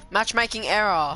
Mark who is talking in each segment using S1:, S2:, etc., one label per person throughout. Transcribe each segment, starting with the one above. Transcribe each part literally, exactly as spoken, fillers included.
S1: Matchmaking error.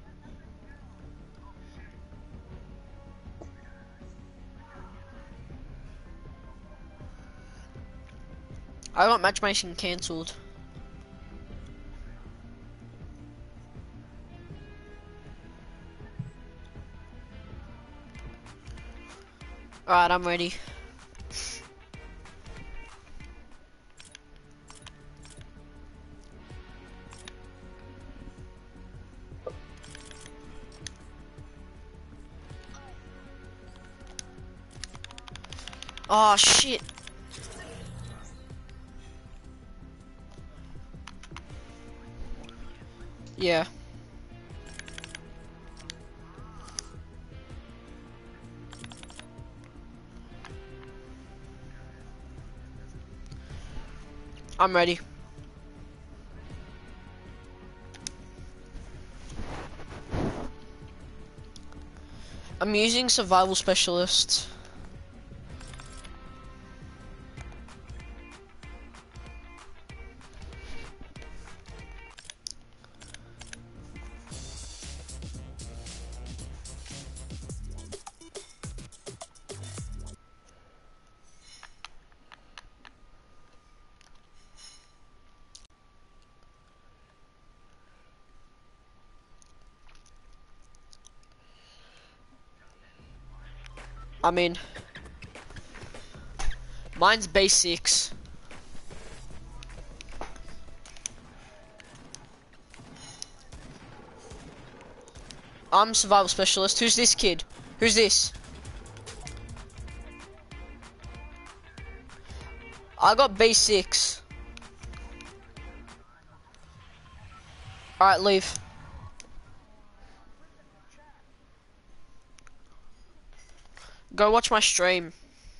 S1: I got matchmaking cancelled. Alright, I'm ready. Oh shit. Yeah. I'm ready. I'm using survival specialist. I mean, mine's basics. I'm survival specialist. Who's this kid? Who's this? I got B six. Alright, leave. Go watch my stream.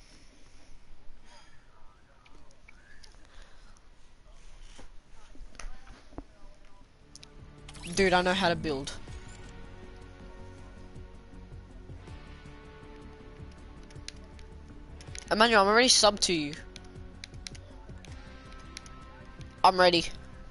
S1: Dude, I know how to build. Emmanuel, I'm already subbed to you. I'm ready.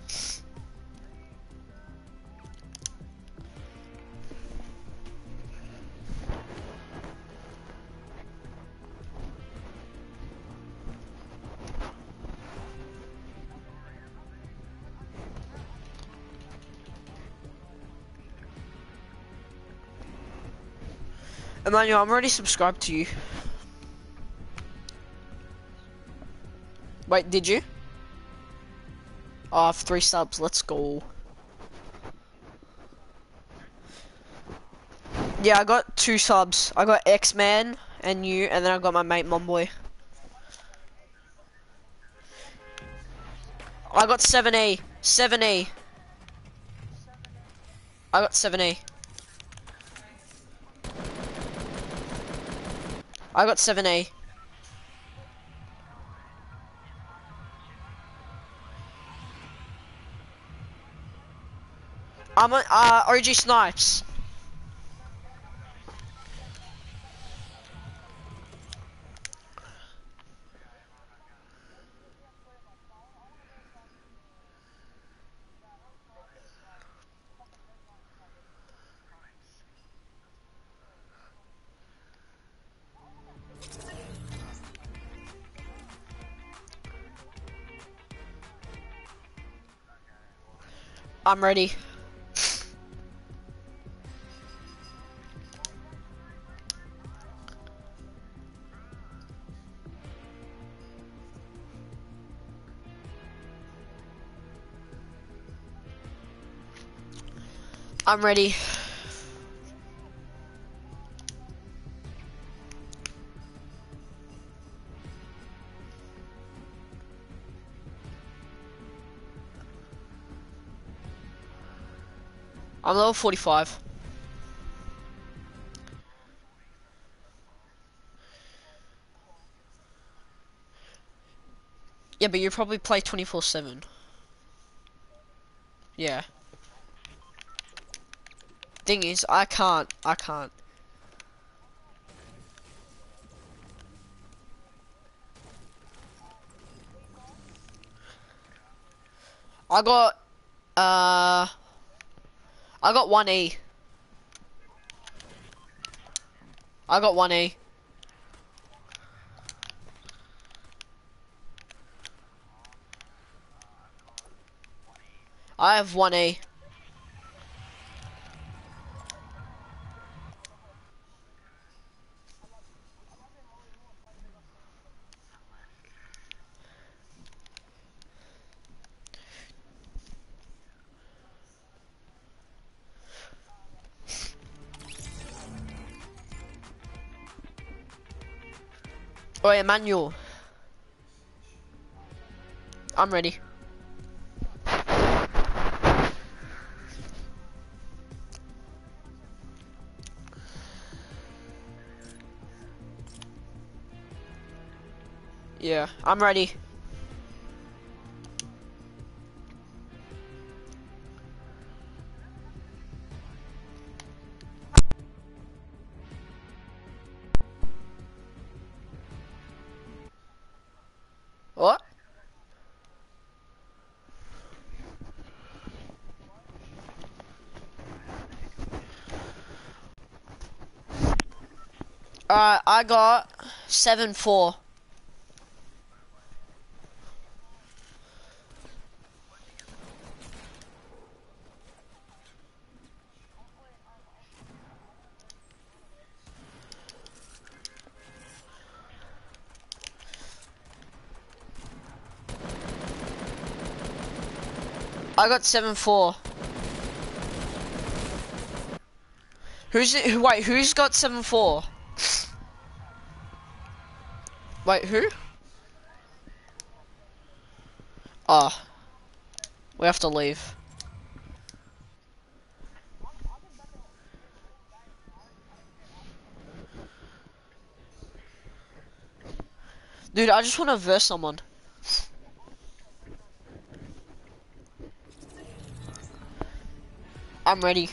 S1: Emmanuel, I'm already subscribed to you. Wait, did you? Oh, I have three subs, let's go. Yeah, I got two subs. I got X-Man and you, and then I got my mate Momboy. I got seven A. seven A. I got seven A. I got seven A. I'm on uh, O G Snipes. I'm ready. I'm ready. I'm level forty-five. Yeah, but you probably play twenty-four seven. Yeah. Thing is, I can't. I can't. I got, uh, I got one E. I got one E. I have one E. Oh, Emmanuel. I'm ready. Yeah, I'm ready. What? Alright, I got seven four. I got seven four. Who's it? Who, wait, who's got seven four? Wait, who? Oh, we have to leave. Dude, I just want to verse someone. I'm ready.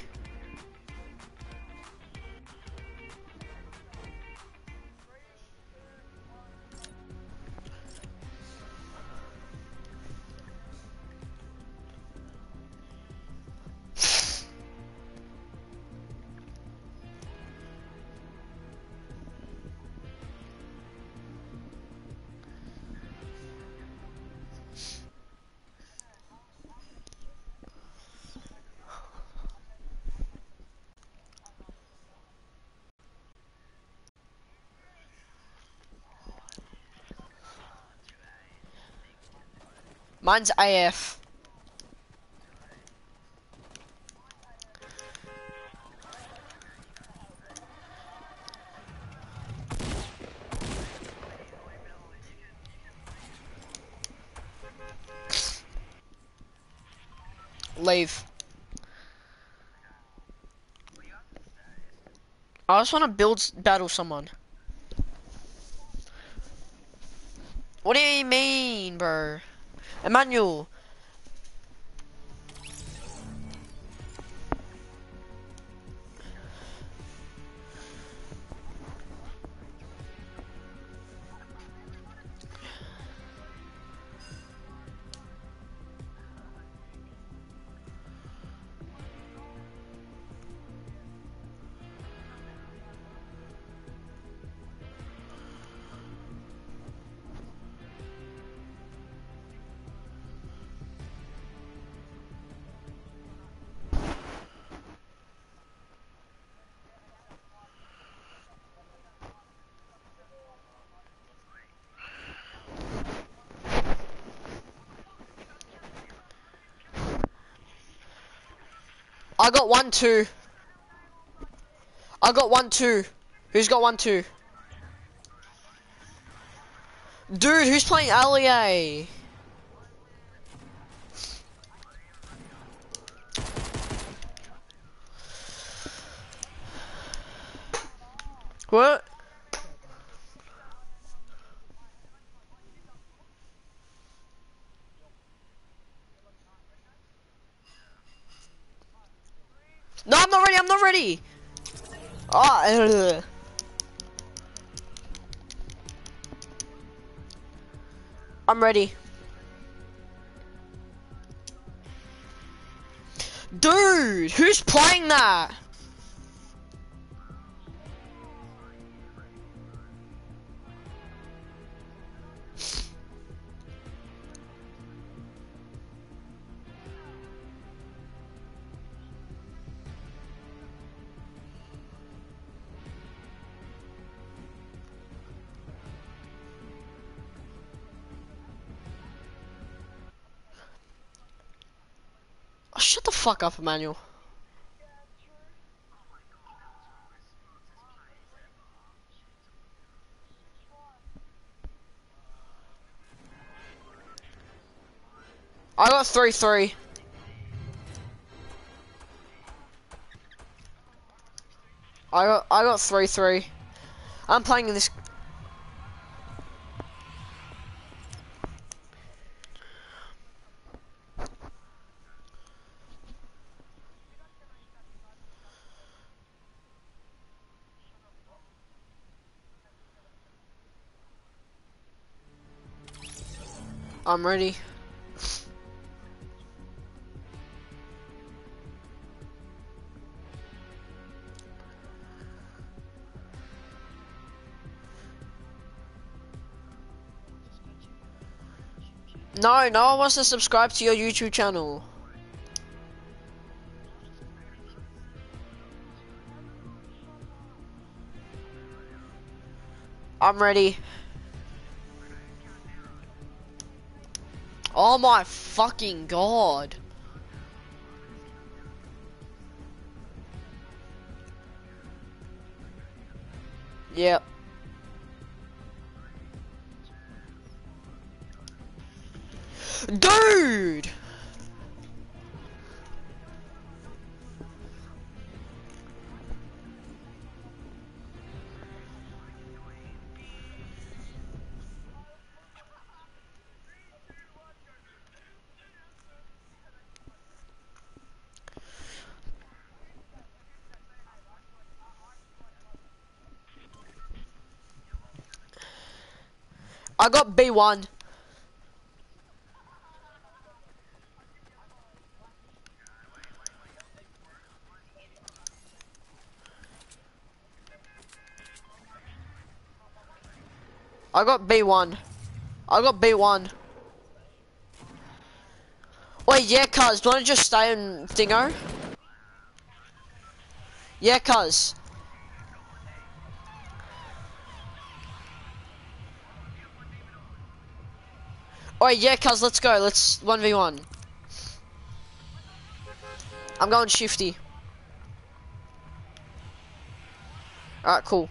S1: Mine's A F. Leave. I just want to build battle someone. What do you mean, bro? Emmanuel. I got one two. I got one two. Who's got one two? Dude, who's playing Allier? What? No, I'm not ready. I'm not ready. Oh, I'm ready. Dude, who's playing that? Oh, shut the fuck up, Emmanuel. I got three three. I got I got three three. I'm playing in this. I'm ready. No, no one wants to subscribe to your YouTube channel. I'm ready. Oh my fucking god. Yep. Dude! I got B one. I got B one. I got B one. Wait, yeah, cuz, do you want to just stay in Dingo? Yeah, cuz. Alright, yeah, cuz, let's go. Let's one v one. I'm going shifty. Alright, cool.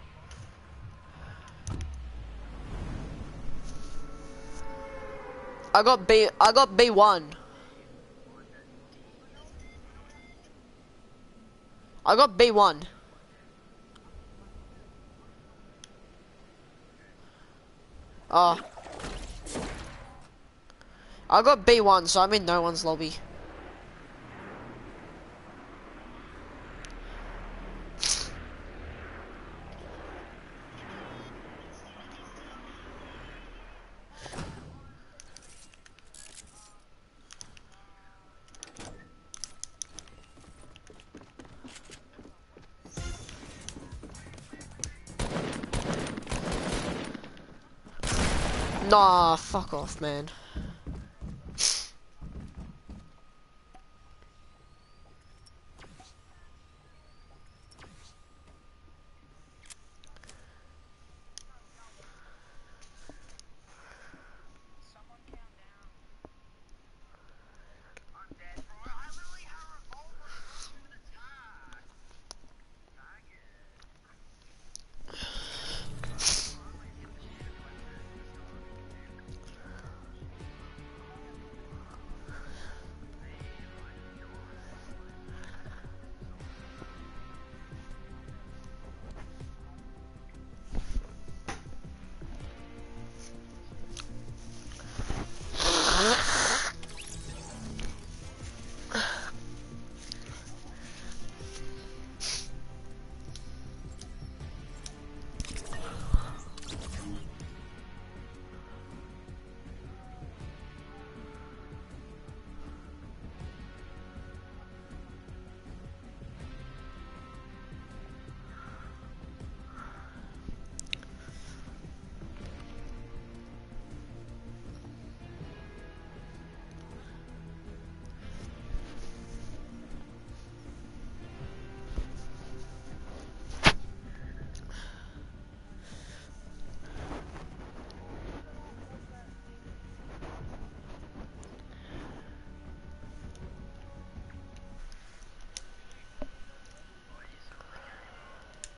S1: I got B, I got B one. I got B one. Oh. I got B one, so I'm in no one's lobby. Nah, fuck off, man.